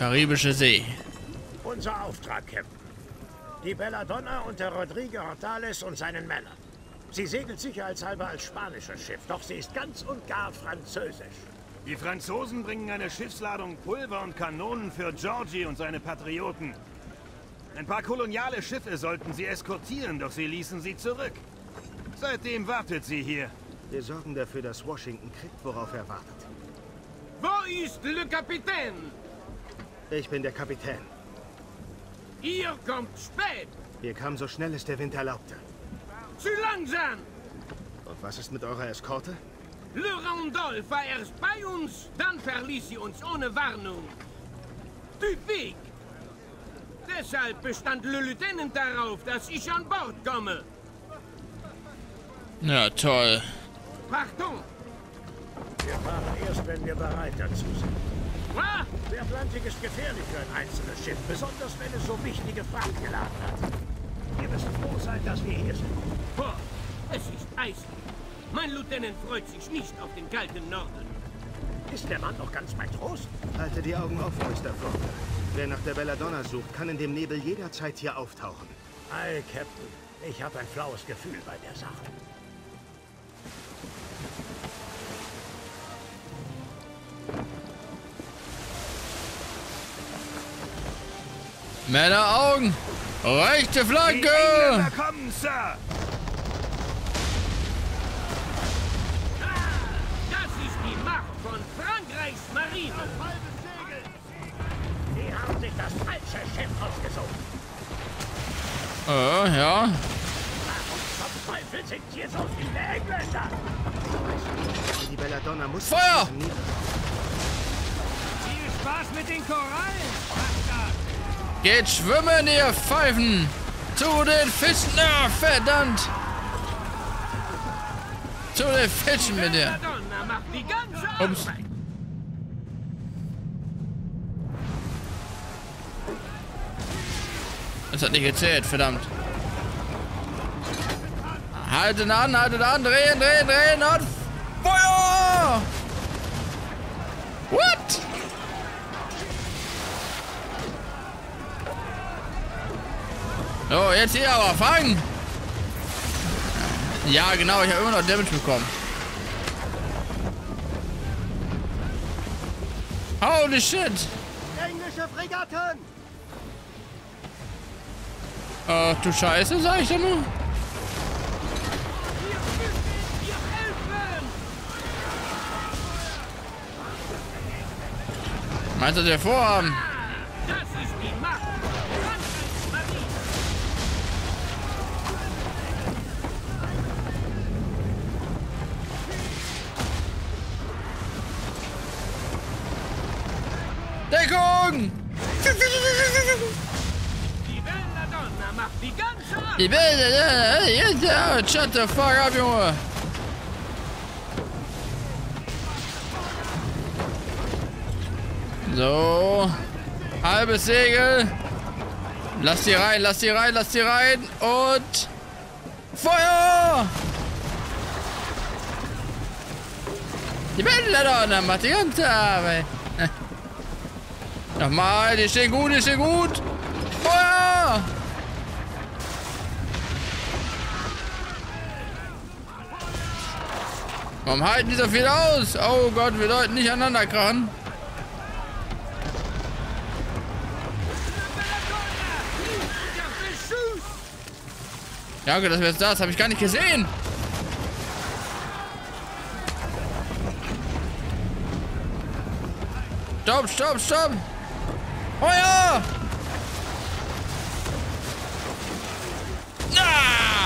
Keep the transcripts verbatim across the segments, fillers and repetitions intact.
Karibische See. Unser Auftrag, Captain. Die Belladonna unter Rodrigo Hortales und seinen Männern. Sie segelt sicherheitshalber als spanisches Schiff, doch sie ist ganz und gar französisch. Die Franzosen bringen eine Schiffsladung Pulver und Kanonen für Georgie und seine Patrioten. Ein paar koloniale Schiffe sollten sie eskortieren, doch sie ließen sie zurück. Seitdem wartet sie hier. Wir sorgen dafür, dass Washington kriegt, worauf er wartet. Wo ist le Kapitän? Ich bin der Kapitän. Ihr kommt spät. Wir kamen so schnell es der Wind erlaubte. Zu langsam. Und was ist mit eurer Eskorte? Le Randolph war erst bei uns, dann verließ sie uns ohne Warnung. Typique. Deshalb bestand Le Lieutenant darauf, dass ich an Bord komme. Ja, toll. Pardon. Wir fahren erst, wenn wir bereit dazu sind. Was? Der Atlantik ist gefährlich für ein einzelnes Schiff, besonders wenn es so wichtige Fracht geladen hat. Wir müssen froh sein, dass wir hier sind. Boah, es ist eisig. Mein Lieutenant freut sich nicht auf den kalten Norden. Ist der Mann noch ganz bei Trost? Halte die Augen offen, Mister Proctor. Wer nach der Belladonna sucht, kann in dem Nebel jederzeit hier auftauchen. Ei, Captain. Ich habe ein flaues Gefühl bei der Sache. Männer Augen! Rechte Die Flanke! Engländer kommen, Sir! Das ist die Macht von Frankreichs Marine. Die haben sich das falsche Schiff ausgesucht. Äh, ja. Warum zum Teufel sind hier so viele Engländer? Die Belladonna muss... Feuer! Viel Spaß mit den Korallen. Geht schwimmen, ihr Pfeifen! Zu den Fischen! Ah, verdammt! Zu den Fischen mit dir! Belladonna macht die ganze Ups. Arbeit. Das hat nicht gezählt, verdammt. Haltet an, haltet an, drehen, drehen, drehen und Feuer! What? So, jetzt hier aber fangen! Ja, genau, ich habe immer noch Damage bekommen. Holy shit! Englische Fregatten! Ach du Scheiße, sag ich doch nur. Ihr müsst ihr helfen. Meinst du, was wir vorhaben? Das ist die Macht von Frankreichs Marine. Deckung! Die Belladonna macht die ganze Arbeit. Ich will, jetzt, ja, shut the fuck up, Junge. So. Halbes Segel. Lass die rein, lass die rein, lass die rein. Und Feuer! Die Belladonna macht die ganze Arbeit. Nochmal, die stehen gut, die stehen gut. Feuer! Warum halten die so viel aus? Oh Gott, wir sollten nicht aneinander krachen. Danke, dass wir jetzt das, habe ich gar nicht gesehen. Stopp, stopp, stopp. Feuer! Ah!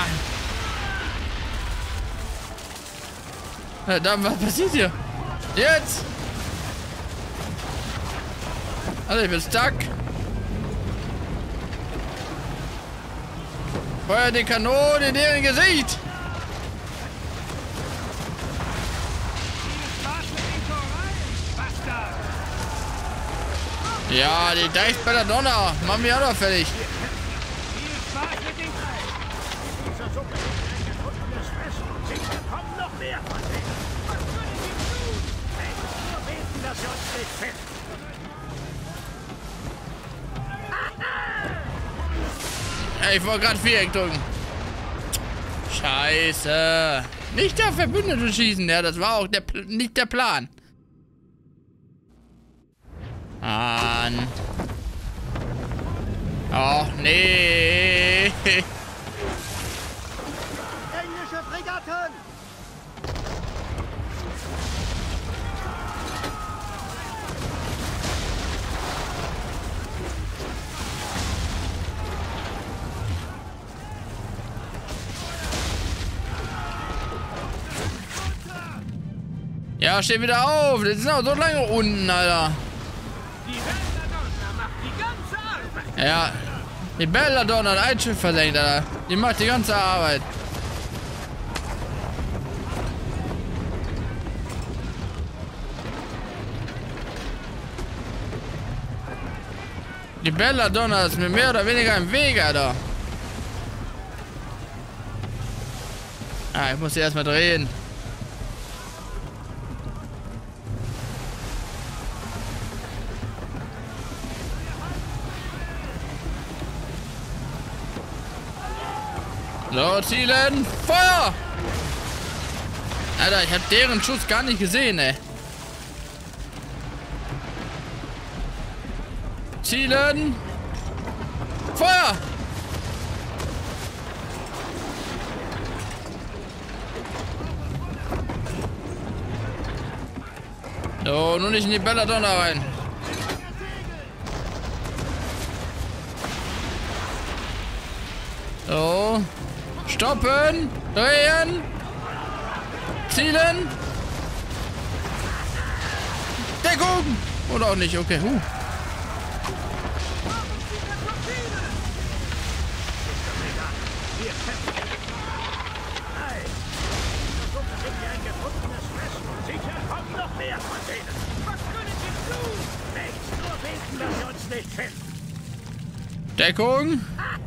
Verdammt, was passiert hier? Jetzt! Also, ich bin stuck. Feuer die Kanone in deren Gesicht! Ja, die Deicht Belladonna. Machen wir auch noch fertig. Dieser Suppe ist ein gefundenes Fressen und sicher kommen noch mehr von denen. Was können Sie tun? Ich muss nur beten, dass sie uns nicht finden. Ich wollte gerade Viereck drücken. Scheiße. Nicht der Verbündete schießen, ja, das war auch der, nicht der Plan. Mann. Och, nee. Englische Fregatten! Ja, steh wieder auf. Das sind auch so lange unten, Alter. Die Belladonna macht die ganze Arbeit. Ja, die Belladonna hat ein Schiff versenkt, Alter. Die macht die ganze Arbeit. Die Belladonna ist mir mehr oder weniger im Weg, Alter. Ah, ich muss sie erstmal drehen. So, zielen. Feuer! Alter, ich hab deren Schuss gar nicht gesehen, ey. Zielen. Feuer! So, nur nicht in die Belladonna rein. So. Stoppen. Drehen. Zielen. Deckung. Oder auch nicht. Okay. Huh. Sicher kommen noch mehr von denen. Was können Sie tun? Nichts, nur winken, dass wir uns nicht finden. Deckung.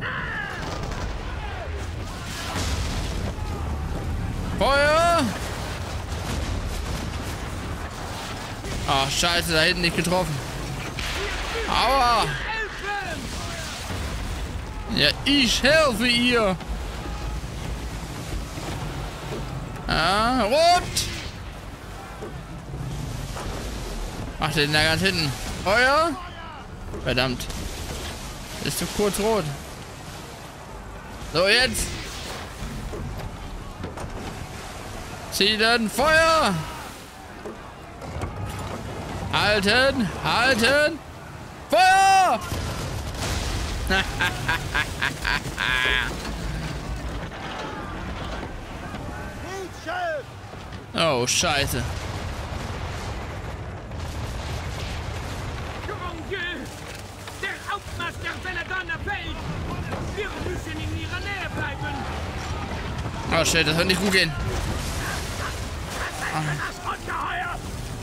Feuer! Ach, scheiße, da hinten nicht getroffen. Aua! Ja, ich helfe ihr. Ah, rot! Ach, der ist da ganz hinten. Feuer! Verdammt. Ist zu kurz rot. So, jetzt! Zielen, Feuer! Halten, halten! Feuer! Oh, scheiße. Der Hauptmast der Belladonna fällt! Wir müssen in ihrer Nähe bleiben! Oh shit, das wird nicht gut gehen. Das Ungeheuer!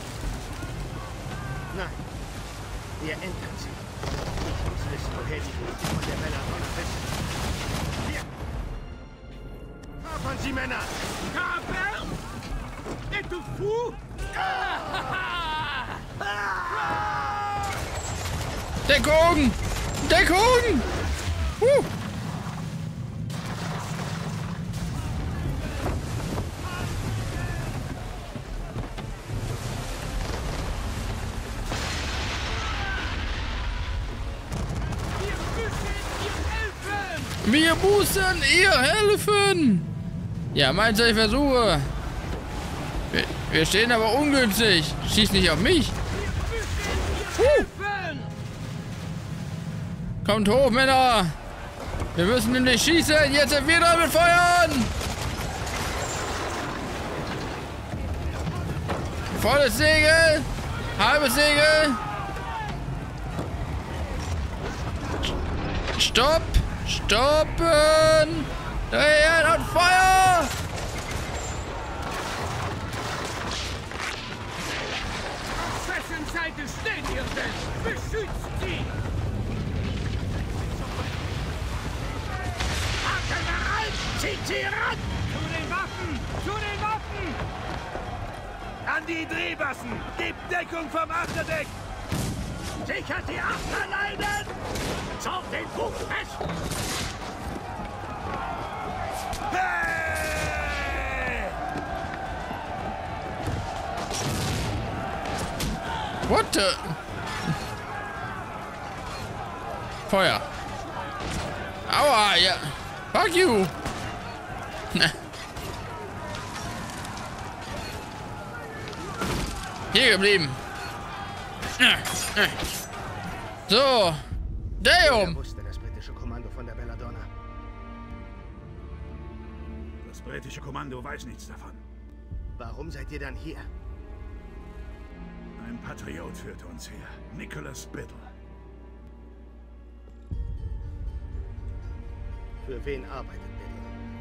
Nein, wir entern sie. Ich muss wissen, woher die Route von der Belladonna wissen. Hier! Kapern Sie, Männer! Kaper! Es-tu fou? Deckung! Deckung! Huh. Wir müssen ihr helfen! Ja, meint ihr, ich versuche. Wir, wir stehen aber ungünstig. Schieß nicht auf mich. Huh. Kommt hoch, Männer! Wir müssen nämlich schießen! Jetzt sind wir dran mit Feuern! Volles Segel! Halbes Segel! Stopp! Stoppen! Drehen und Feuer! Auf wessen Seite steht ihr denn? Beschützt sie! Haken bereit! Zieht sie ran! Zu den Waffen! Zu den Waffen! An die Drehbassen! Gebt Deckung vom Achterdeck! Sichert die Achterleinen! Zog den Bug fest! Hey! What the? Feuer. Aua, ja. Fuck you. Hier geblieben. So. Er Damn. wusste das britische Kommando von der Belladonna. Das britische Kommando weiß nichts davon. Warum seid ihr dann hier? Ein Patriot führte uns her. Nicholas Biddle. Für wen arbeitet Biddle?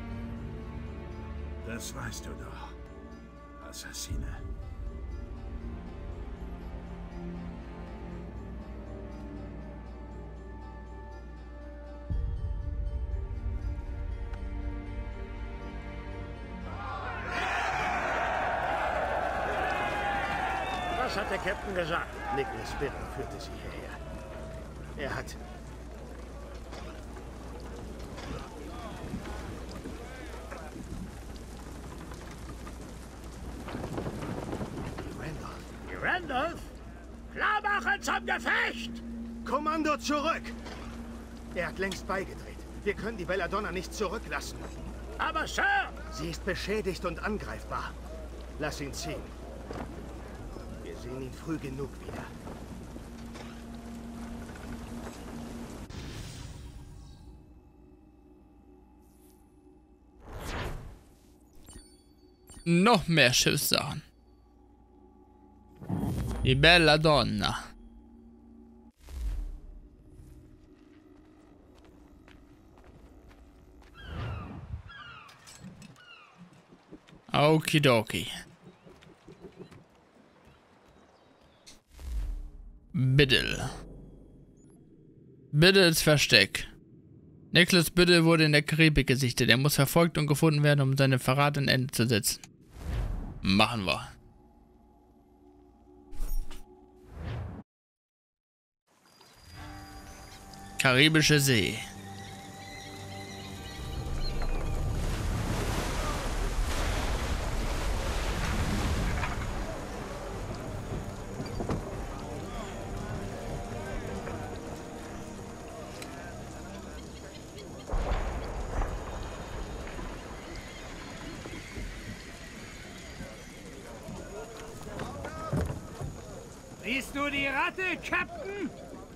Das weißt du doch. Assassine. Was hat der Captain gesagt? Nicholas Biddle führte sie hierher. Er hat... Randolph. Die Randolph? Klar machen zum Gefecht! Kommando zurück! Er hat längst beigedreht. Wir können die Belladonna nicht zurücklassen. Aber Sir! Sie ist beschädigt und angreifbar. Lass ihn ziehen. Wir sehen ihn früh genug wieder. Noch mehr Schiffssachen. Die Belladonna. Okidoki. Biddle. Biddles Versteck. Nicholas Biddle wurde in der Karibik gesichtet. Er muss verfolgt und gefunden werden, um seine Verrat ein Ende zu setzen. Machen wir. Karibische See. Siehst du die Ratte, Captain?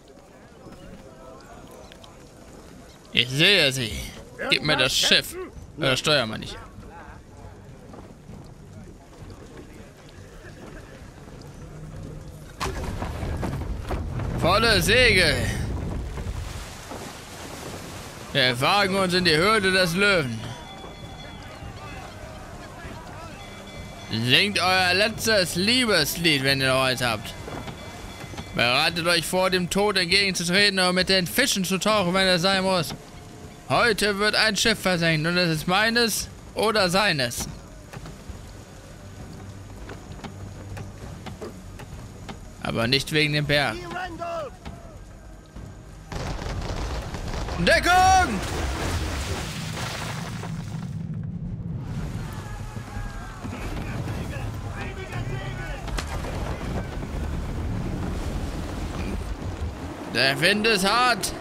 Ich sehe sie. Gib mir das Schiff. Oder steuer mal nicht. Volle Segel. Wir wagen uns in die Höhle des Löwen. Singt euer letztes Liebeslied, wenn ihr heute habt. Bereitet euch vor, dem Tod entgegenzutreten und mit den Fischen zu tauchen, wenn es sein muss. Heute wird ein Schiff versenkt und es ist meines oder seines. Aber nicht wegen dem Bär. Die Randolph! Deckung! Der Wind ist hart.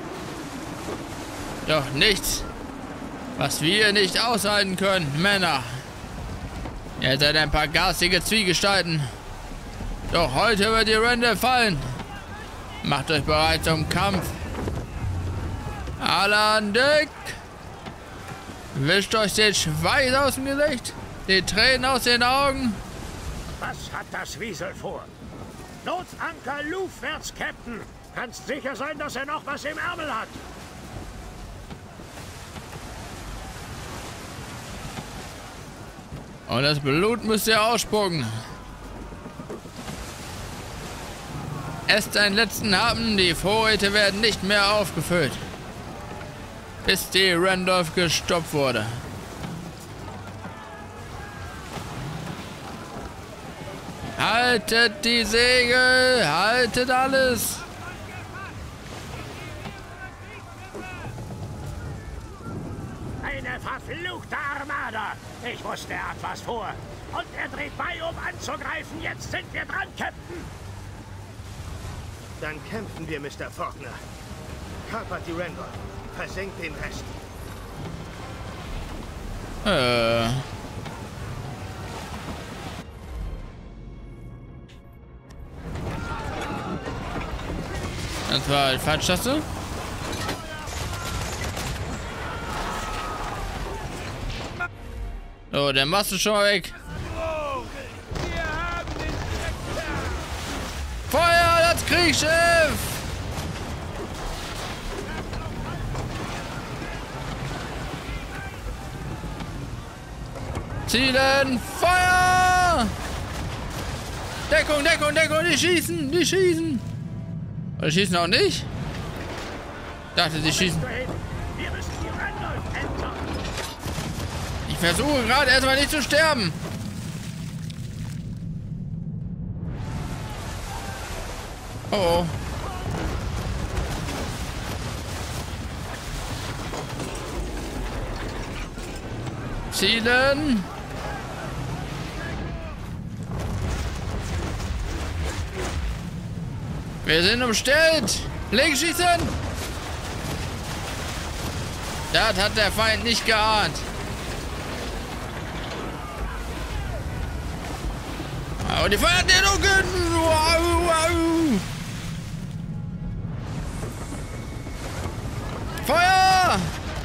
Doch nichts, was wir nicht aushalten können, Männer. Ihr seid ein paar garstige Zwiegestalten. Doch heute wird die Randolph fallen. Macht euch bereit zum Kampf. Alle an Deck. Wischt euch den Schweiß aus dem Gesicht, die Tränen aus den Augen. Was hat das Wiesel vor? Notanker luftwärts, Captain. Kannst sicher sein, dass er noch was im Ärmel hat. Und das Blut müsst ihr ausspucken. Esst einen letzten Happen, die Vorräte werden nicht mehr aufgefüllt. Bis die Randolph gestoppt wurde. Haltet die Segel, haltet alles. Eine verfluchte Verfluchter Armada! Ich wusste, er hat was vor. Und er dreht bei, um anzugreifen. Jetzt sind wir dran, Captain. Dann kämpfen wir, Mister Faulkner. Kapert die Randolph. Versenkt den Rest. Äh. Das war die Falschtaste. So, der machst du schon mal weg. Feuer, das Kriegsschiff! Zielen, Feuer! Deckung, Deckung, Deckung, die schießen, die schießen. Oder schießen auch nicht? Ich dachte, sie schießen. Wir müssen die Randolph entern. Ich versuche gerade erstmal nicht zu sterben. Oh, oh. Zielen. Wir sind umstellt. Links schießen. Das hat der Feind nicht geahnt. Und die Feuerdehnungen. Wow, wow. Feuer!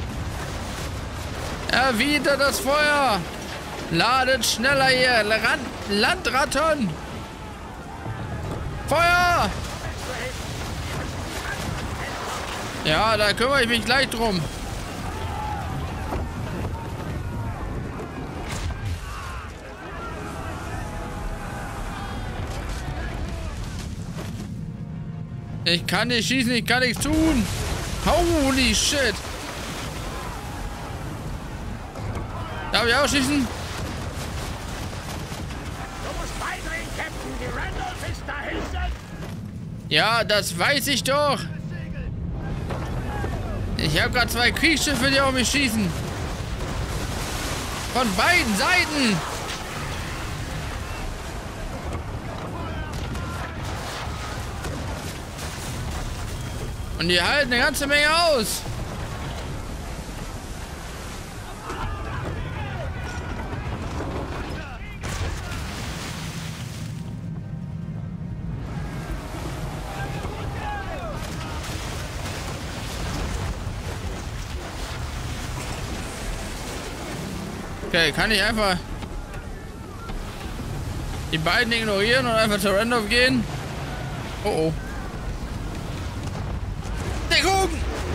Erwidert das Feuer! Ladet schneller hier! Land Landratten! Feuer! Ja, da kümmere ich mich gleich drum. Ich kann nicht schießen, ich kann nichts tun. Holy shit. Darf ich auch schießen? Du musst beidrehen, Captain. Die Randolph ist da hinten. Ja, das weiß ich doch. Ich habe gerade zwei Kriegsschiffe, die auf mich schießen. Von beiden Seiten. Und die halten eine ganze Menge aus. Okay, kann ich einfach die beiden ignorieren und einfach zur Randolph gehen? Oh oh. Deckung!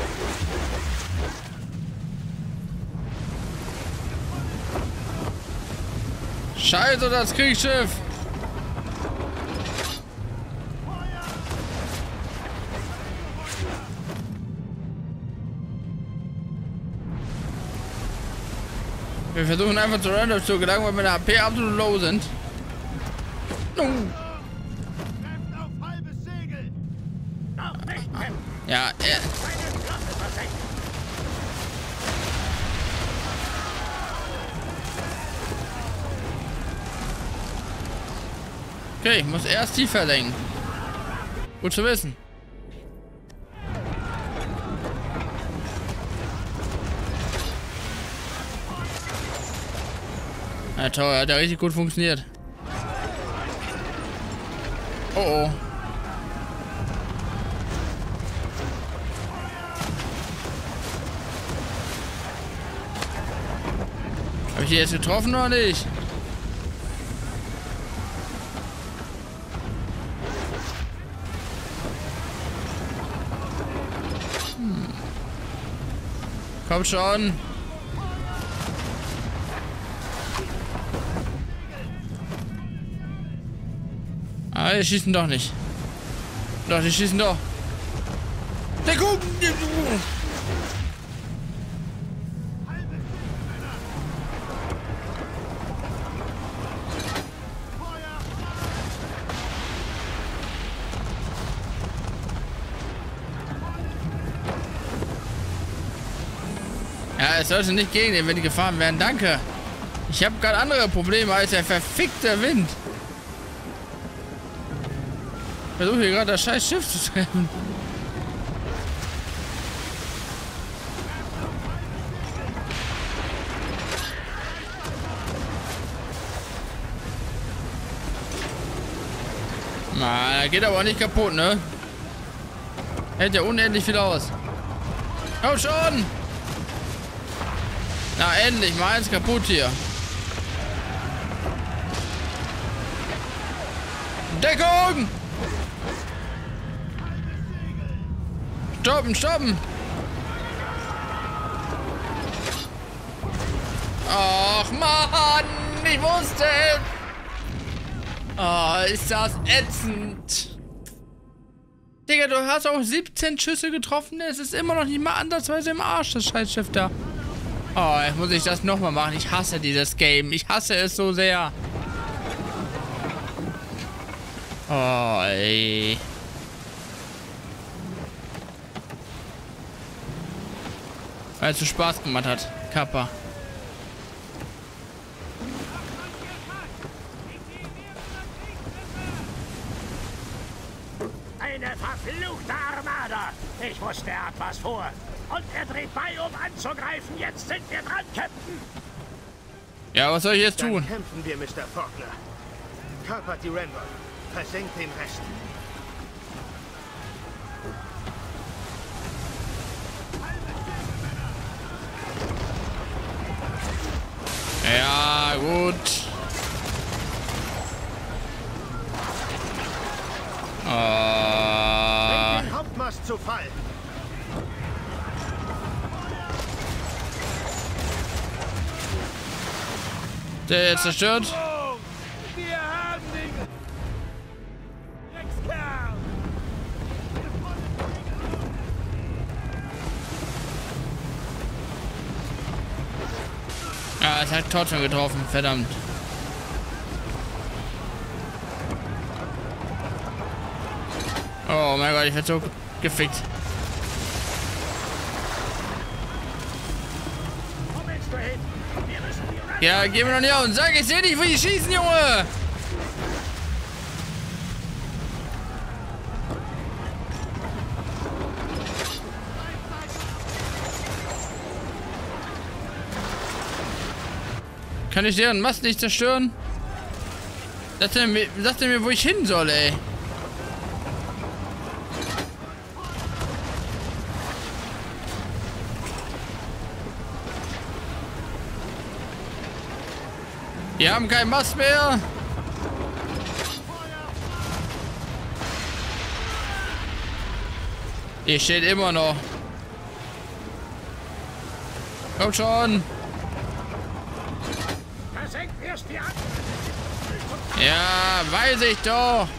Scheiße, das Kriegsschiff! Wir versuchen einfach zu Randolph zu gelangen, weil meine H P absolut low sind. No. Noch nicht, Captain. Ja, er... Meine Flotte versenkt. Okay, ich muss erst tiefer lenken. Gut zu wissen. Ja, toll, hat ja richtig gut funktioniert. Oh oh. Habe ich die jetzt getroffen oder nicht? Hm. Komm schon. Ah, die schießen doch nicht. Doch, die schießen doch. Deckung! Ja, Ja, es sollte nicht gegen den Wind gefahren werden. Danke. Ich habe gerade andere Probleme als der verfickte Wind. Ich versuche hier gerade das scheiß Schiff zu treffen. Na, geht aber auch nicht kaputt, ne? Hält ja unendlich viel aus. Komm schon! Na, endlich mal eins kaputt hier. Deckung! Stoppen, stoppen! Ach, Mann! Ich wusste es! Oh, ist das ätzend. Digga, du hast auch siebzehn Schüsse getroffen. Es ist immer noch nicht mal ansatzweise im Arsch, das Scheißschiff da. Oh, jetzt muss ich das nochmal machen. Ich hasse dieses Game. Ich hasse es so sehr. Oh, ey. Weil es so Spaß gemacht hat. Kappa. Eine verfluchte Armada! Ich wusste, er hat was vor. Und er dreht bei, um anzugreifen. Jetzt sind wir dran, Captain. Ja, was soll ich jetzt Dann tun? kämpfen wir, Mister Faulkner. Kapert die Randall. Versenkt den Rest. Ja, gut. Bringt Oh. den Hauptmast zu Fall. Der jetzt zerstört. Wir haben den Dreckskerl! Ja, es hat trotzdem getroffen, verdammt. Oh mein Gott, ich werde so gefickt. Wo willst du hin? Wir müssen die Randall... Ja, geh mir doch nicht auf und sag, ich seh dich, wie die schießen, Junge! Kann ich deren Mast nicht zerstören? Sagt er mir, sagt er mir, wo ich hin soll, ey? Wir haben keinen Mast mehr. Hier steht immer noch. Komm schon. Versenkt erst die Angst. Ja, weiß ich doch.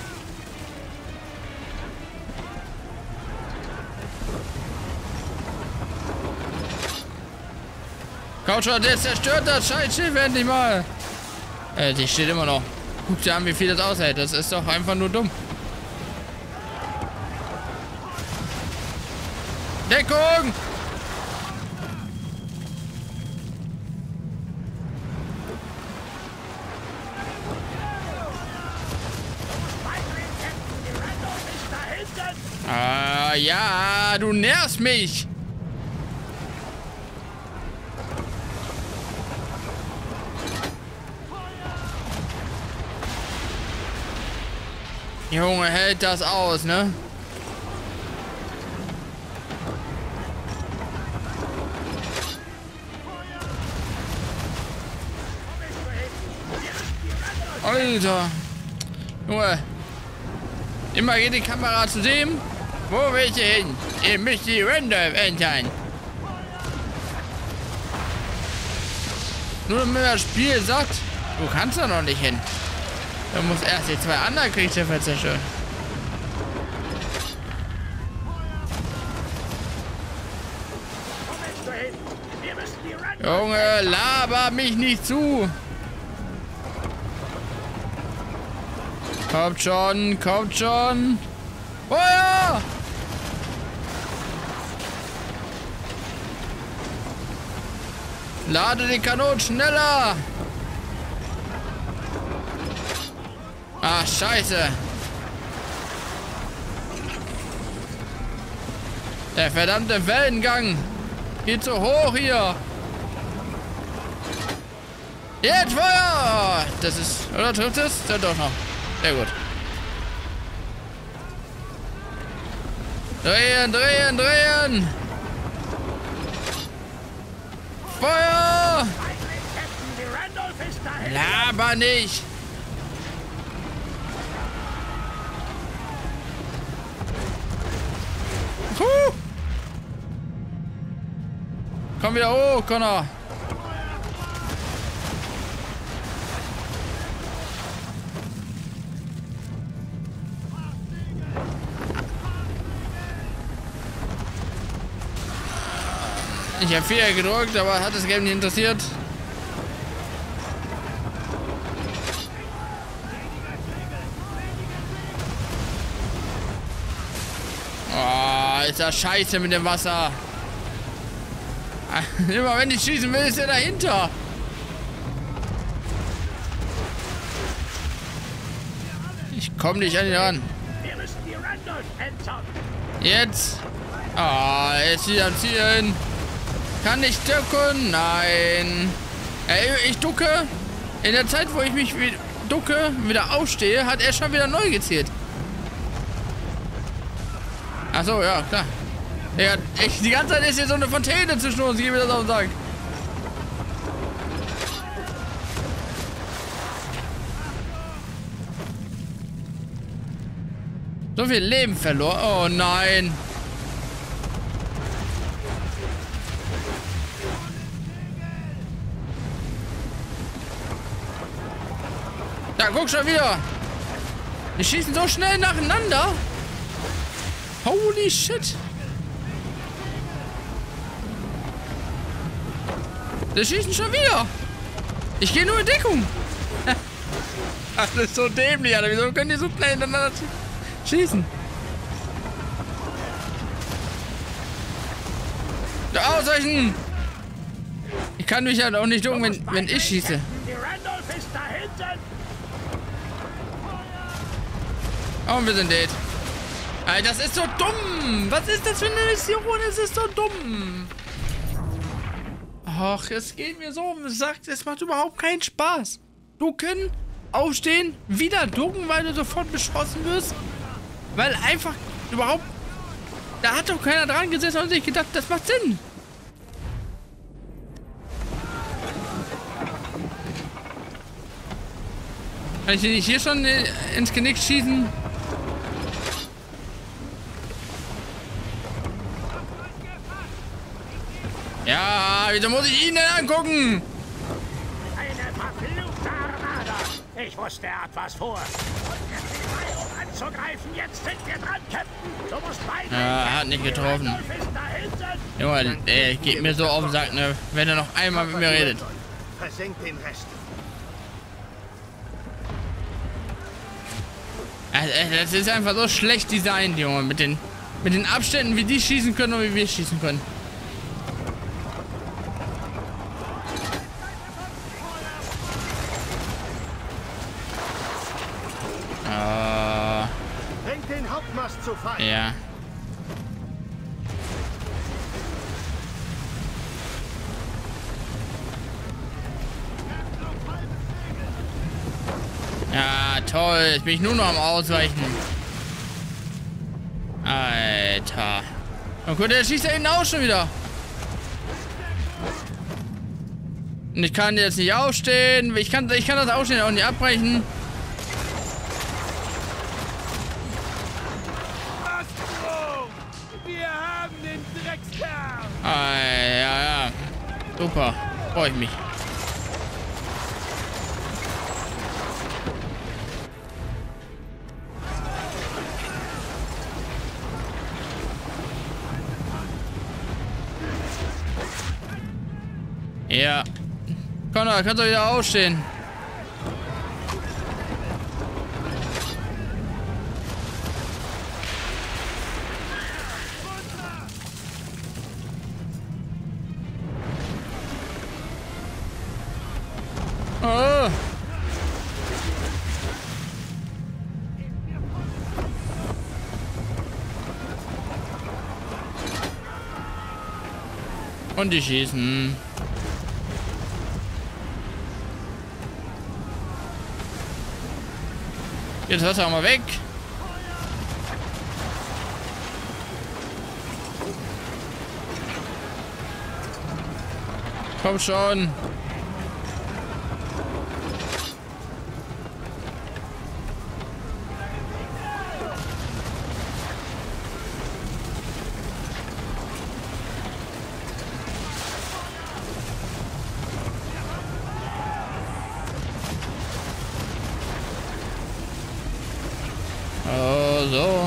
Komm schon, der zerstört das Scheißschiff endlich mal. Äh, die steht immer noch. Guck dir an, wie viel das aushält. Das ist doch einfach nur dumm. Deckung! Ah, ja, du nervst mich. Junge, hält das aus, ne? Alter. Junge. Immer geht die Kamera zu dem. Wo willst du hin? Ihr müsst die Randall entern. Nur damit das Spiel sagt, du kannst da noch nicht hin. Du musst erst die zwei anderen Kriegsschiffe zerstören. Junge, laber mich nicht zu. Kommt schon, kommt schon. Feuer! Lade die Kanonen schneller. Ach, scheiße. Der verdammte Wellengang geht so hoch hier. Jetzt Feuer! Das ist... Oder trifft es? Ja, doch noch. Sehr gut. Drehen, drehen, drehen! Feuer! Laber nicht! Puh. Komm wieder hoch, Connor! Ich habe vier gedrückt, aber hat das Game nicht interessiert. Oh, ist das scheiße mit dem Wasser. Immer wenn ich schießen will, ist er dahinter. Ich komme nicht an ihn ran. Jetzt. Ah, oh, jetzt wieder am Zielen. Kann ich ducken? Nein. Ey, ich ducke. In der Zeit, wo ich mich ducke, wieder aufstehe, hat er schon wieder neu gezählt. Ach so, ja, klar. Ja, ich, die ganze Zeit ist hier so eine Fontäne zwischen uns, ich gebe das auf den Sack. So viel Leben verloren. Oh nein. Da, guck schon wieder. Die schießen so schnell nacheinander. Holy shit. Die schießen schon wieder. Ich gehe nur in Deckung. Ach, das ist so dämlich, Alter. Wieso können die so schnell hintereinander schießen? Da ausweichen. Ich kann mich halt auch nicht ducken, wenn, wenn ich schieße. Oh, und wir sind dead. Alter, das ist so dumm. Was ist das für eine Mission? Es ist so dumm. Ach, es geht mir so um. Es sagt, es macht überhaupt keinen Spaß. Ducken, aufstehen, wieder ducken, weil du sofort beschossen wirst. Weil einfach überhaupt... Da hat doch keiner dran gesessen und sich gedacht, das macht Sinn. Kann ich die nicht hier schon ins Genick schießen? Ja, wieso muss ich ihn denn angucken? Eine verfluchte Armada! Ich wusste, er hat was vor. Um anzugreifen, jetzt sind wir dran, Captain. Du musst beide. Ja, er hat nicht getroffen. Junge, ey, geht mir so auf den Sack, ne? Wenn er noch einmal mit mir redet. Versenkt den Rest. Also, das ist einfach so schlecht designt, Junge. Mit den, mit den Abständen, wie die schießen können und wie wir schießen können. Uh, Bringt den Hauptmast zu Fall. ja. Ja, toll. Jetzt bin ich nur noch am Ausweichen. Alter. Und gut, der schießt ja hinten auch schon wieder. Und ich kann jetzt nicht aufstehen. Ich kann, ich kann das Aufstehen auch nicht abbrechen. Wir haben den Dreckskerl! Ah, ja, ja. Super. Freue ich mich. Ja. Connor, kannst du wieder aufstehen? Oh. Und die schießen. Jetzt Wasser mal weg. Komm schon. Oh, so.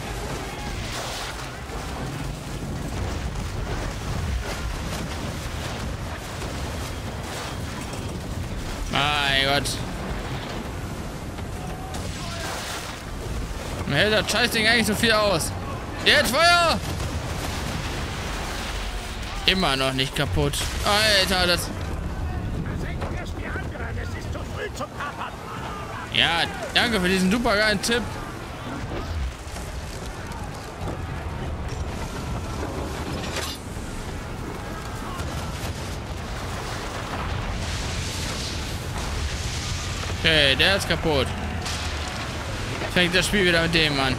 Mein Gott. Man hält das Scheißding eigentlich so viel aus. Jetzt Feuer! Immer noch nicht kaputt. Alter, das... Ja, danke für diesen super geilen Tipp. Okay, der ist kaputt. Fängt das Spiel wieder mit dem an.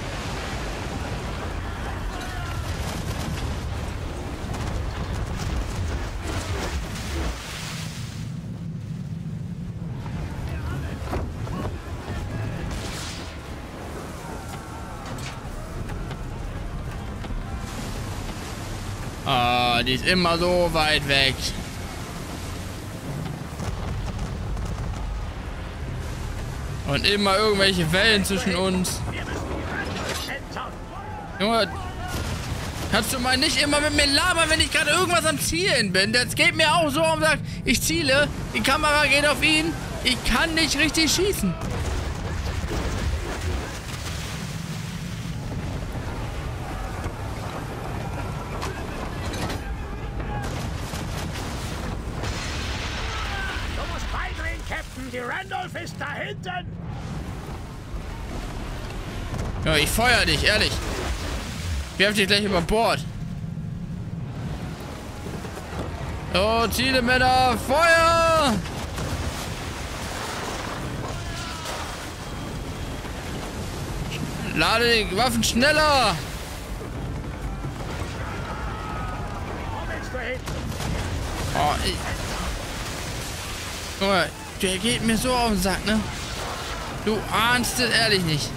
Ah, die ist immer so weit weg. Und immer irgendwelche Wellen zwischen uns. Junge, kannst du mal nicht immer mit mir labern, wenn ich gerade irgendwas am Zielen bin? Das geht mir auch so und sagt, ich ziele, die Kamera geht auf ihn, ich kann nicht richtig schießen. Die Randolph ist da hinten! Ja, ich feuer dich, ehrlich. Ich werf dich gleich über Bord. So, Ziele, Männer, Feuer! Lade die Waffen schneller! Oh, ich... Junge, der geht mir so auf den Sack, ne? Du ahnst es ehrlich nicht.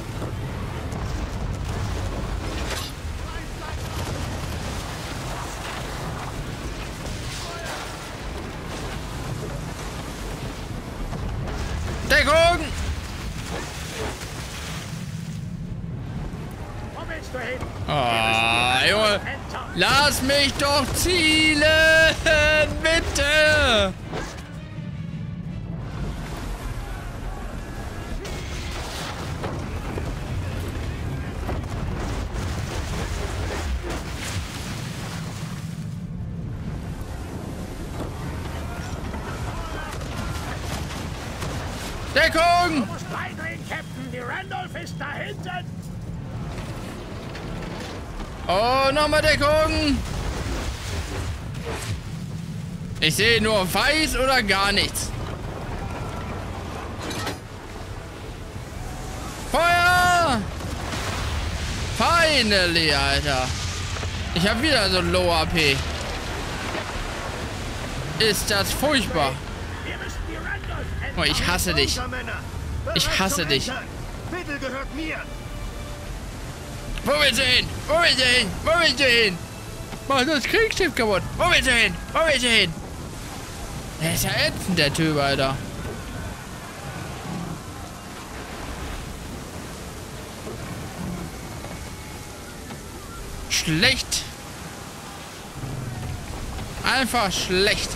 Deckung! Ah, oh, Junge. Lass mich doch zielen! Bitte! Deckung! Du musst beidrehen, Captain. Die Randolph ist da hinten. Oh, nochmal Deckung! Ich sehe nur weiß oder gar nichts. Feuer! Finally, Alter. Ich habe wieder so Low A P. Ist das furchtbar. Oh, ich hasse dich. Ich hasse dich. Wo willst du hin? Wo willst du hin? Wo willst du hin? Mach das Kriegsschiff kaputt. Wo willst du hin? Wo willst du hin? Der ist ja ätzend, der Typ, Alter. Schlecht. Einfach schlecht.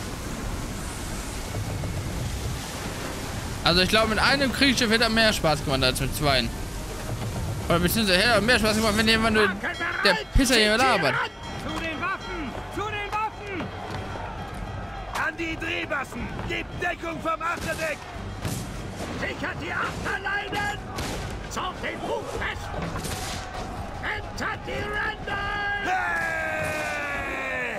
Also ich glaube, mit einem Kriegsschiff hätte er mehr Spaß gemacht als mit zweien. Oder beziehungsweise hätte er mehr Spaß gemacht, wenn jemand nur der Pisser hier labert. Zu den Waffen! Zu den Waffen! An die die Drehbassen! Gebt Deckung vom Achterdeck! Sichert die Achterleinen! Zaugt den Bug fest! Entert die Randall! Hey!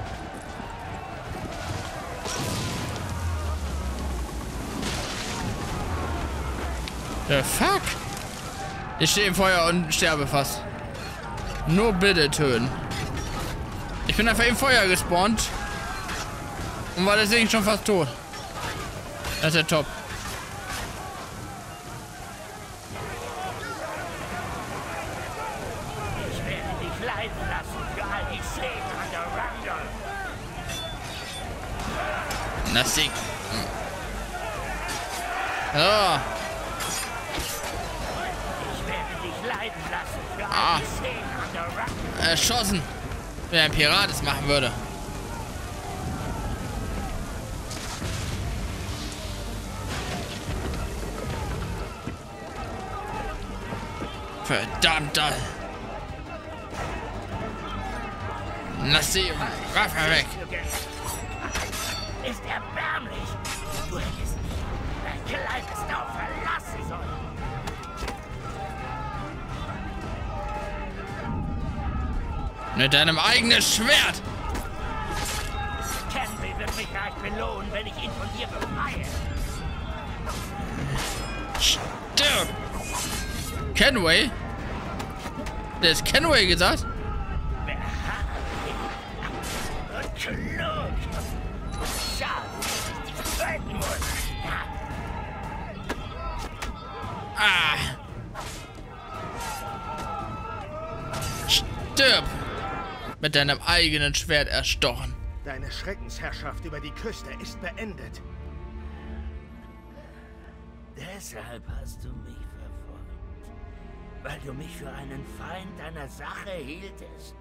The fuck? Ich stehe im Feuer und sterbe fast. Nur bitte töten. Ich bin einfach im Feuer gespawnt. Und war deswegen schon fast tot. Das ist ja top. Ich werde dich leiden lassen für all die Schäden an der Randall. Das Ding. So. Ich werde dich leiden lassen für all Ah. die Schäden an der Randall. Erschossen. Wenn ein Pirat es machen würde. Verdammt. Lass die Waffe weg. Ist erbärmlich. Du hättest nicht dein kleines Dorf verlassen sollen. Mit deinem eigenen Schwert. Kenway wird mich reich belohnen, wenn ich ihn von dir befreie. Stirb. Kenway? Der ist Kenway gesagt? Und klug. Schade, dass ich dich töten muss. Ah. Stirb. Mit deinem eigenen Schwert erstochen. Deine Schreckensherrschaft über die Küste ist beendet. Deshalb hast du mich verfolgt. Weil du mich für einen Feind deiner Sache hieltest.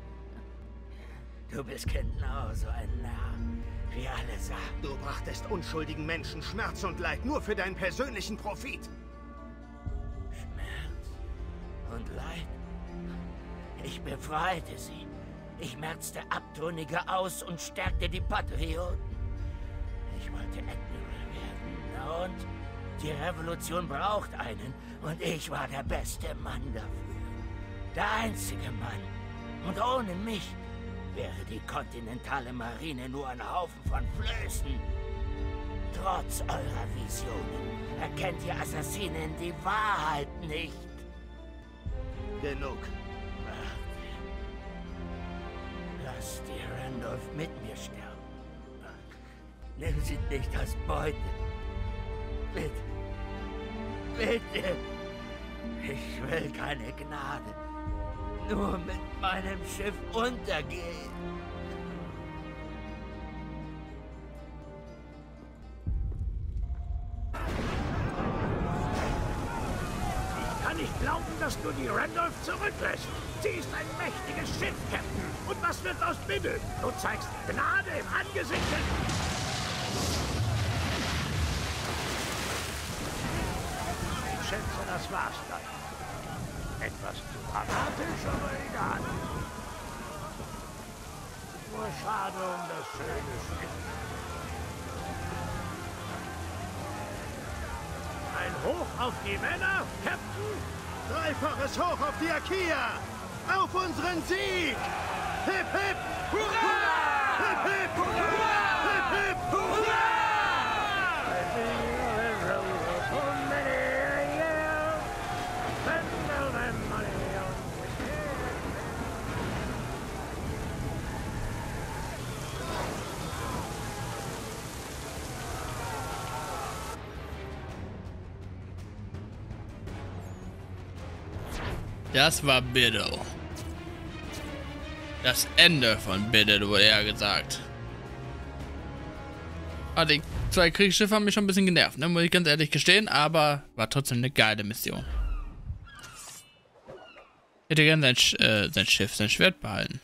Du bist genauso ein Narr, wie alle sagen. Du brachtest unschuldigen Menschen Schmerz und Leid nur für deinen persönlichen Profit. Schmerz und Leid. Ich befreite sie. Ich merzte Abtrünnige aus und stärkte die Patrioten. Ich wollte Admiral werden. Und die Revolution braucht einen. Und ich war der beste Mann dafür. Der einzige Mann. Und ohne mich wäre die kontinentale Marine nur ein Haufen von Flößen. Trotz eurer Visionen erkennt ihr Assassinen die Wahrheit nicht. Genug. Lass die Randolph mit mir sterben. Nimm sie nicht als Beute. Bitte. Bitte. Ich will keine Gnade. Nur mit meinem Schiff untergehen. Ich kann nicht glauben, dass du die Randolph zurücklässt. Sie ist ein mächtiges Schiff, Captain. Und was wird aus Biddle? Du zeigst Gnade im Angesicht. Ich schätze, das war's dann. Etwas zu dramatisch, aber egal. Nur schade um das schöne Schiff. Ein Hoch auf die Männer, Captain! Dreifaches Hoch auf die Akia! Auf unseren Sieg! Hip, hip! Hurra! Hip, hip! Hurra! Hip, hip! Hurra! Das war Biddle. Das Ende von Biddle wurde ja gesagt. Ah, die zwei Kriegsschiffe haben mich schon ein bisschen genervt, ne? Muss ich ganz ehrlich gestehen, aber war trotzdem eine geile Mission. Ich hätte gern sein, Sch äh, sein Schiff, sein Schwert behalten.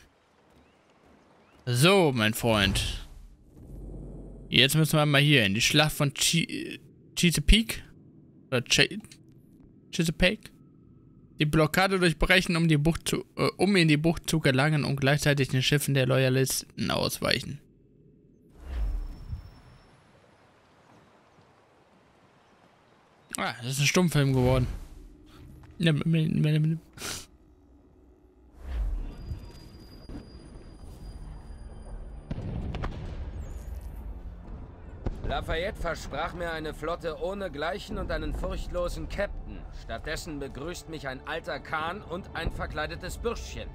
So, mein Freund. Jetzt müssen wir mal hier in die Schlacht von Ch Chesapeake. Oder Ch Chesapeake. Die Blockade durchbrechen, um, die Bucht zu, äh, um in die Bucht zu gelangen und gleichzeitig den Schiffen der Loyalisten ausweichen. Ah, das ist ein Stummfilm geworden. Lafayette versprach mir eine Flotte ohnegleichen und einen furchtlosen Captain. Stattdessen begrüßt mich ein alter Kahn und ein verkleidetes Bürschchen.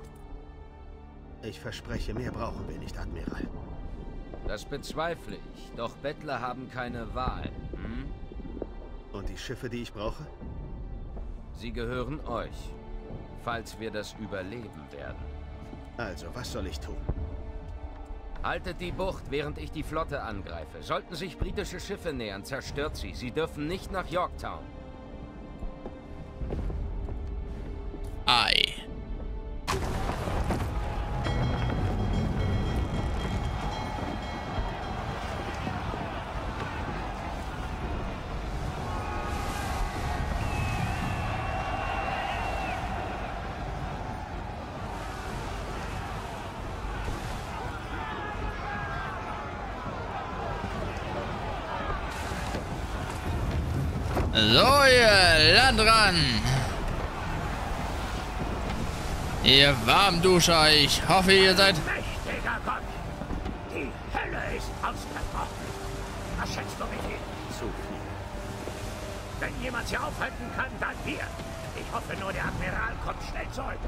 Ich verspreche, mehr brauchen wir nicht, Admiral. Das bezweifle ich, doch Bettler haben keine Wahl. Hm? Und die Schiffe, die ich brauche? Sie gehören euch, falls wir das überleben werden. Also, was soll ich tun? Haltet die Bucht, während ich die Flotte angreife. Sollten sich britische Schiffe nähern, zerstört sie. Sie dürfen nicht nach Yorktown. Ei. So, ihr Landrand. Ihr Warmduscher, ich hoffe, ihr seid... Mächtiger Gott! Die Hölle ist ausgebrochen! Was schätzt du mit ihm? Zu viel. Wenn jemand sie aufhalten kann, dann wir. Ich hoffe nur, der Admiral kommt schnell zurück.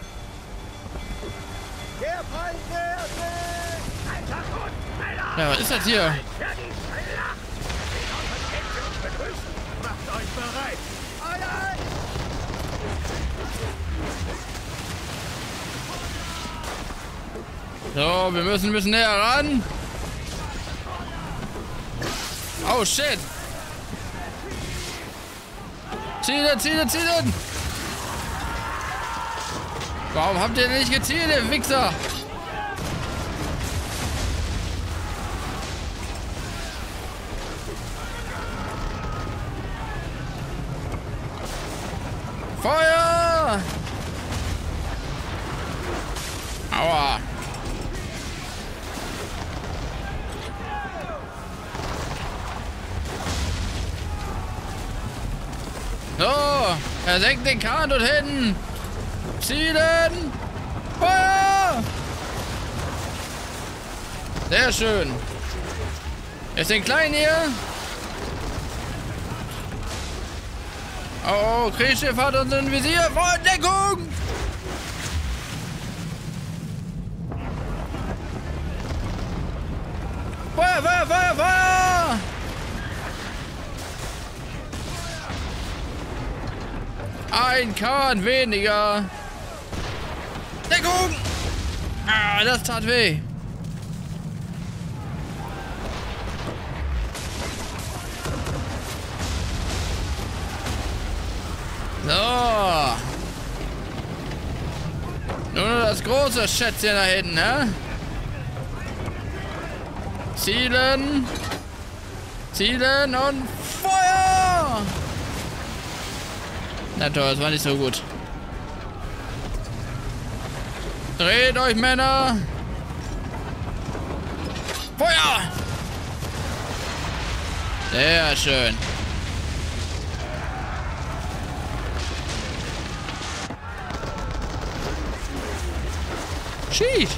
Der Feind nähert sich! Alter Gott, Männer! Ja, was ist das hier? Für die Schlacht! Die Aufenthalten sie uns begrüßen! Macht euch bereit! Ei, ei! So, wir müssen ein bisschen näher ran. Oh, shit. Zielen, zielen, zielen. Warum habt ihr nicht gezielt, ihr Wichser? Feuer! Aua. So, er senkt den Kahn dort hinten. Zielen! Feuer! Sehr schön. Ist den Kleinen hier? Oh, oh, Kriegsschiff hat uns im Visier. Volldeckung! Feuer, Feuer, Feuer, Feuer! Ein Kahn weniger. Deckung! Ah, das tat weh. So. Nur das große Schätzchen da hinten, ne? Zielen. Zielen und Feuer! Na toll, das war nicht so gut. Dreht euch, Männer! Feuer! Sehr schön. Schieß!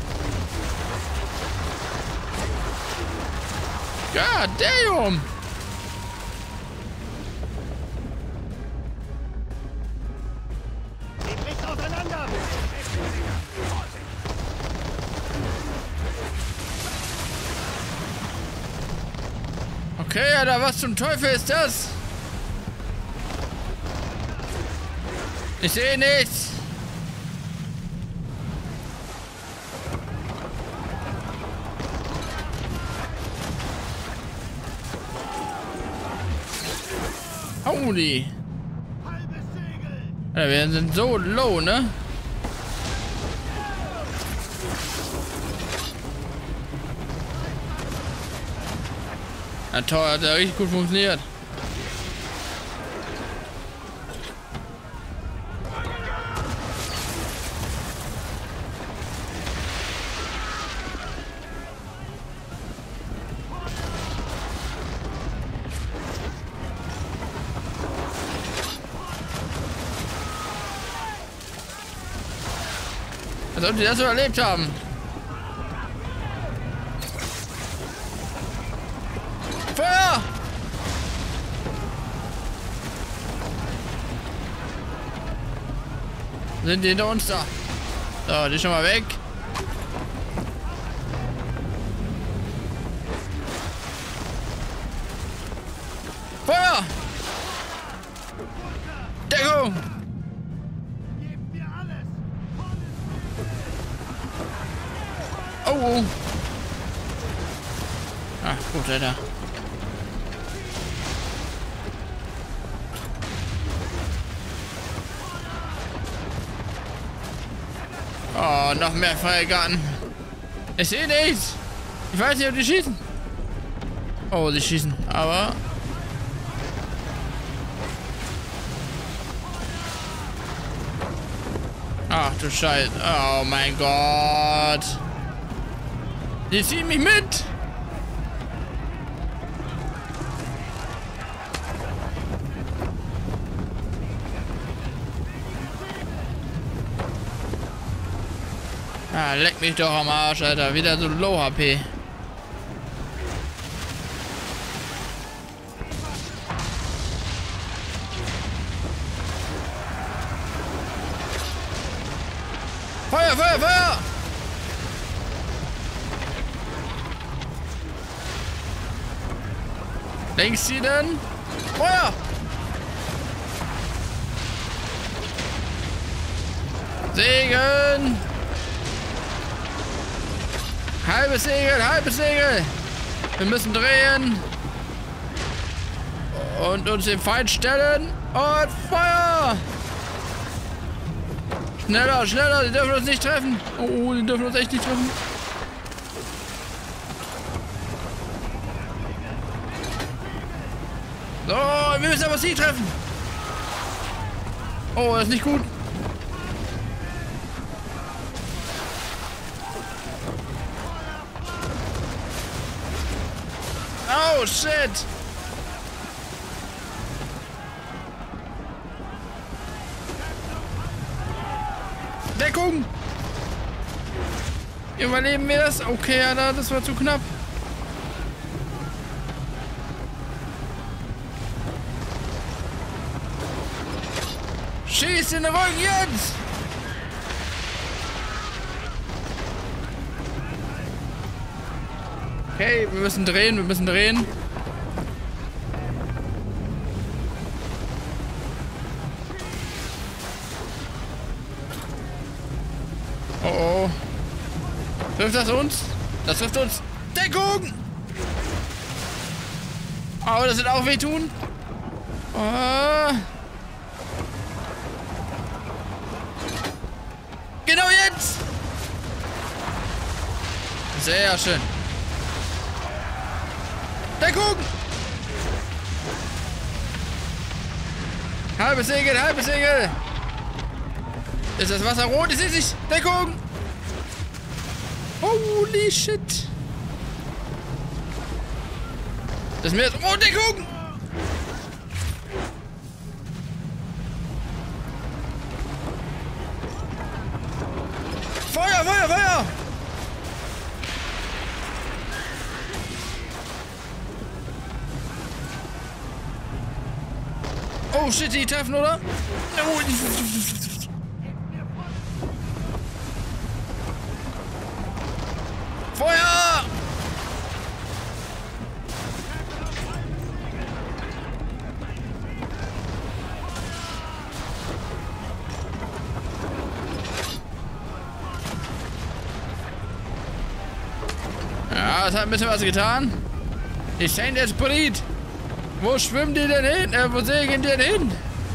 God damn! Die bricht auseinander! Okay, Alter, was zum Teufel ist das? Ich sehe nichts. Holy. Halbes Segel! Alter, wir sind so low, ne? Na toll, hat ja richtig gut funktioniert. Als ob die das überlebt haben. Feuer! Sind die hinter uns da? So, die schon mal weg. Feuer! Deckung! Oh, oh. Ach, gut, Alter. Oh, noch mehr Feuergarten. Ich sehe nichts. Ich weiß nicht, ob die schießen. Oh, sie schießen, aber... Ach du Scheiße. Oh mein Gott. Die ziehen mich mit. Ah, leck mich doch am Arsch, Alter. Wieder so Low H P. Feuer, Feuer, Feuer! Links ziehen! Feuer! Segeln! Halbes Segel, halbes Segel! Wir müssen drehen! Und uns dem Feind stellen! Und Feuer! Schneller, schneller, die dürfen uns nicht treffen. Oh, die dürfen uns echt nicht treffen. So, wir müssen aber sie treffen. Oh, das ist nicht gut. Oh, shit. Deckung! Überleben wir das? Okay, Alter, das war zu knapp. Schieß in den Rücken jetzt! Okay, wir müssen drehen, wir müssen drehen. Oh oh. Trifft das uns? Das trifft uns. Deckung! Oh, das wird auch wehtun. Oh. Genau jetzt! Sehr schön. Deckung! Halbes Segel, halbes Segel! Ist das Wasser rot? Ich sehe nicht! Deckung! Holy shit! Das Meer ist... Oh, Deckung! Feuer, Feuer, Feuer! Oh shit, die treffen, oder? Oh. Feuer! Ja, das hat ein bisschen was getan. Die Saint Esprit. Wo schwimmen die denn hin? Äh, wo segeln die denn hin?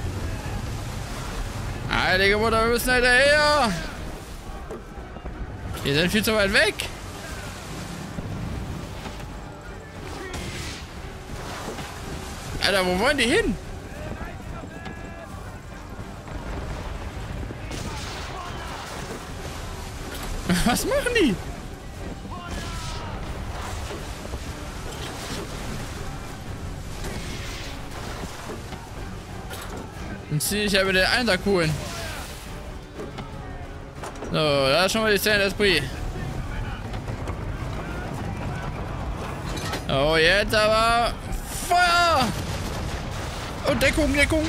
Heilige Mutter, wir müssen hinterher. Die sind viel zu weit weg. Alter, wo wollen die hin? Was machen die? Dann ziehe ich aber den Einsack holen. So, da ist schon mal die Saint-Esprit. Oh, jetzt aber Feuer! Und Deckung, Deckung!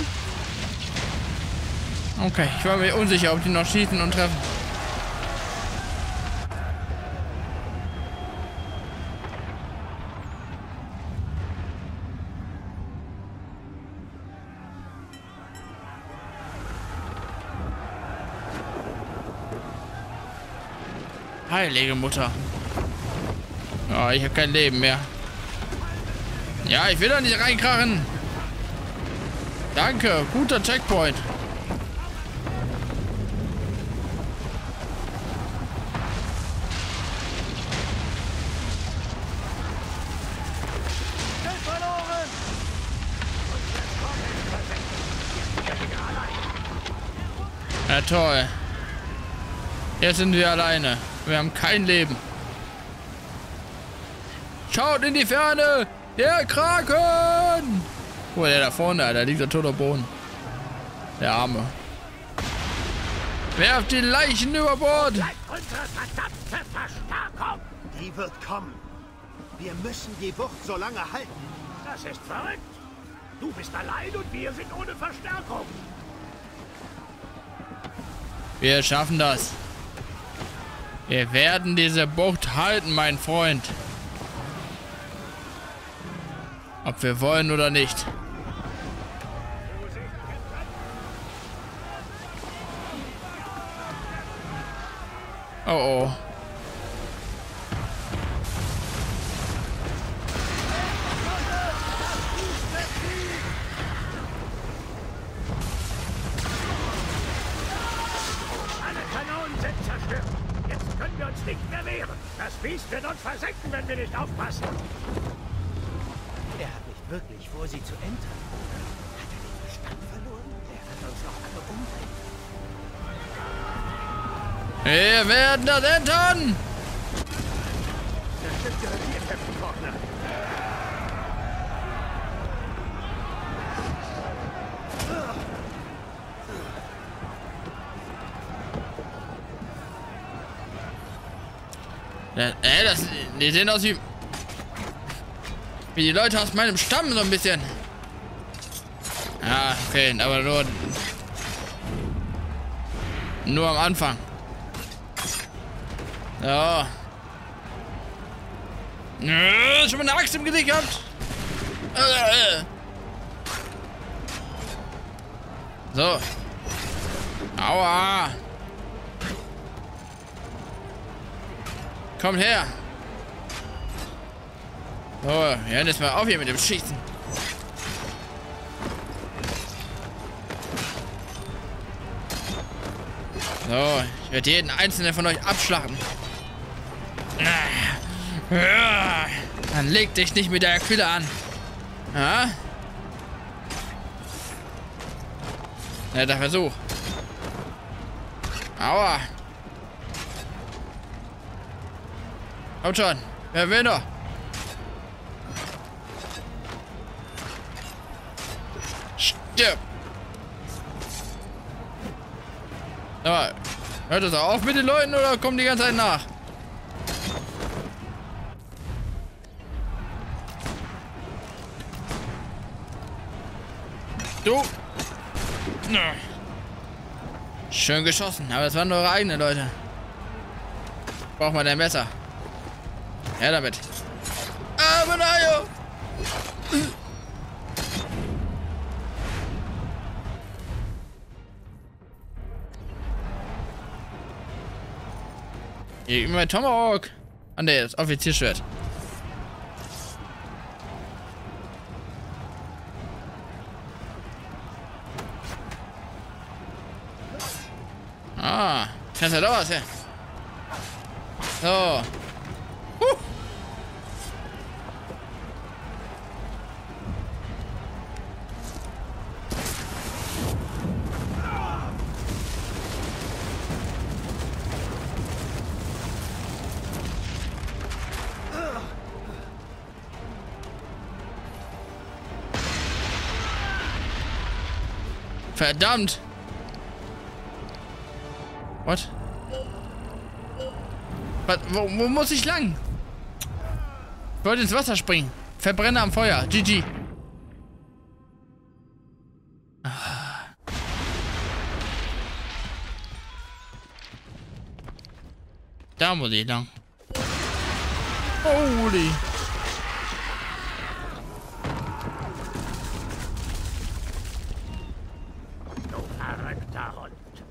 Okay, ich war mir unsicher, ob die noch schießen und treffen. Heilige Mutter. Oh, ich habe kein Leben mehr. Ja, ich will da nicht reinkrachen. Danke, guter Checkpoint. Ja, toll. Jetzt sind wir alleine. Wir haben kein Leben. Schaut in die Ferne! Der Kraken! Guck mal, der da vorne, da liegt der toter Boden. Der Arme. Werft die Leichen über Bord! Unsere verdammte Verstärkung! Die wird kommen. Wir müssen die Wucht so lange halten. Das ist verrückt. Du bist allein und wir sind ohne Verstärkung. Wir schaffen das. Wir werden diese Bucht halten, mein Freund. Ob wir wollen oder nicht. Oh oh. Alle Kanonen sind zerstört. Jetzt können wir uns nicht mehr wehren. Das Biest wird uns versenken, wenn wir nicht aufpassen. Er hat nicht wirklich vor, sie zu entern. Hat er den Verstand verloren? Er wird uns noch alle umbringen. Wir werden das entern! Das Schiff gehört dir, Captain Faulkner. Ja, äh, das, die sehen aus wie... Wie die Leute aus meinem Stamm so ein bisschen. Ja, okay, aber nur... Nur am Anfang. Ja. Äh, schon mal eine Axt im Gesicht gehabt. Äh, äh. So. Aua. Kommt her. So, wir hören jetzt mal auf hier mit dem Schießen. So, ich werde jeden einzelnen von euch abschlachten. Dann leg dich nicht mit der Aquila an. Ja? Netter Versuch. Aua. Kommt schon. Wer will noch? Stirb. Aber hört das auch auf mit den Leuten oder kommen die ganze Zeit nach? Du. Schön geschossen, aber das waren eure eigenen Leute. Braucht mal dein Messer. Ja, damit. Aber naja. Hier immer Tomahawk. Ah ne, das Offizierschwert. Ah, kannst ja doch was, ja. So. Huh. Verdammt! What? Was, wo, wo muss ich lang? Ich wollte ins Wasser springen. Verbrenner am Feuer. G G. Da muss ich lang. Holy. Du verrückter Hund.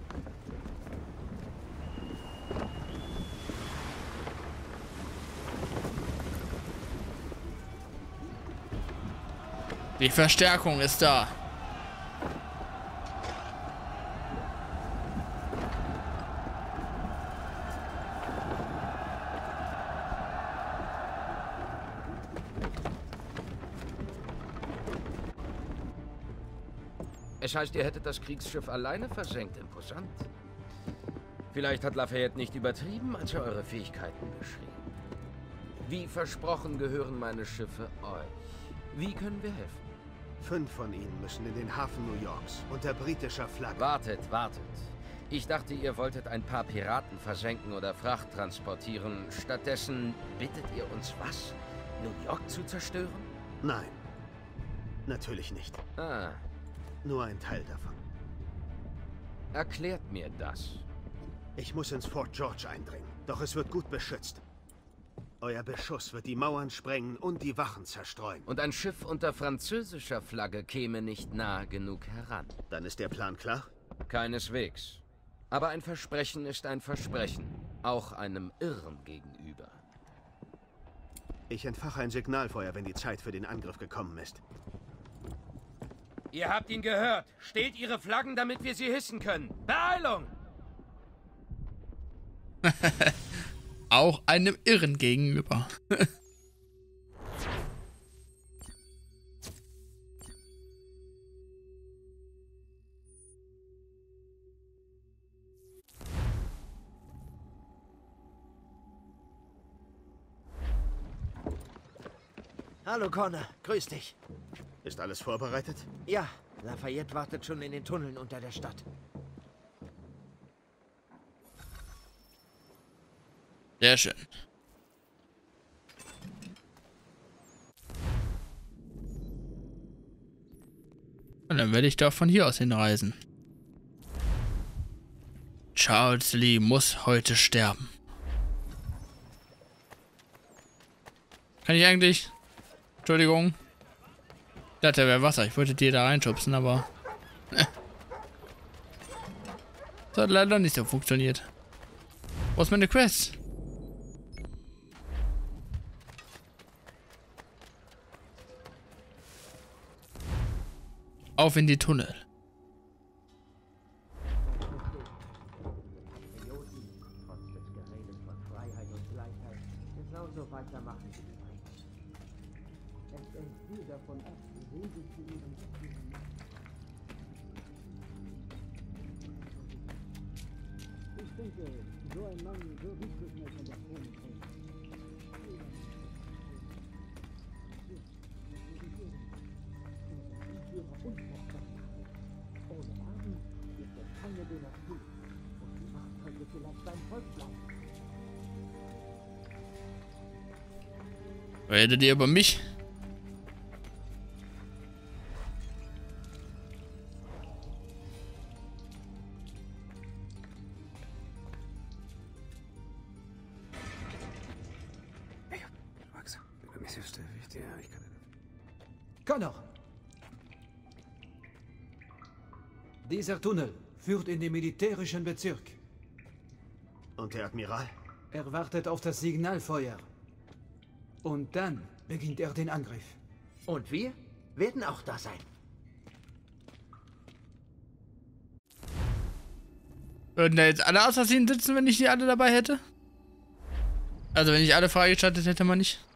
Die Verstärkung ist da. Es heißt, ihr hättet das Kriegsschiff alleine versenkt. Imposant. Vielleicht hat Lafayette nicht übertrieben, als er eure Fähigkeiten beschrieb. Wie versprochen gehören meine Schiffe euch. Wie können wir helfen? Fünf von ihnen müssen in den Hafen New Yorks, unter britischer Flagge. Wartet, wartet. Ich dachte, ihr wolltet ein paar Piraten versenken oder Fracht transportieren. Stattdessen bittet ihr uns was? New York zu zerstören? Nein, natürlich nicht. Ah, Nur ein Teil davon. erklärt mir das. Ich muss ins Fort George eindringen, doch es wird gut beschützt. Euer Beschuss wird die Mauern sprengen und die Wachen zerstreuen. Und ein Schiff unter französischer Flagge käme nicht nahe genug heran. Dann ist der Plan klar? Keineswegs. Aber ein Versprechen ist ein Versprechen. Auch einem Irren gegenüber. Ich entfache ein Signalfeuer, wenn die Zeit für den Angriff gekommen ist. Ihr habt ihn gehört. Steht Ihre Flaggen, damit wir sie hissen können. Beeilung! Auch einem Irren gegenüber. Hallo Connor, grüß dich. Ist alles vorbereitet? Ja, Lafayette wartet schon in den Tunneln unter der Stadt. Sehr schön. Und dann werde ich doch von hier aus hinreisen. Charles Lee muss heute sterben. Kann ich eigentlich... Entschuldigung. Ich dachte, da wäre Wasser. Ich wollte dir da reinschubsen, aber... Das hat leider nicht so funktioniert. Wo ist meine Quest? Auf in die Tunnel. Redet ihr über mich? Connor! Dieser Tunnel führt in den militärischen Bezirk. Und der Admiral? Er wartet auf das Signalfeuer. Und dann beginnt er den Angriff. Und wir werden auch da sein. Würden da jetzt alle Assassinen sitzen, wenn ich die alle dabei hätte? Also wenn ich alle freigeschaltet hätte, man nicht.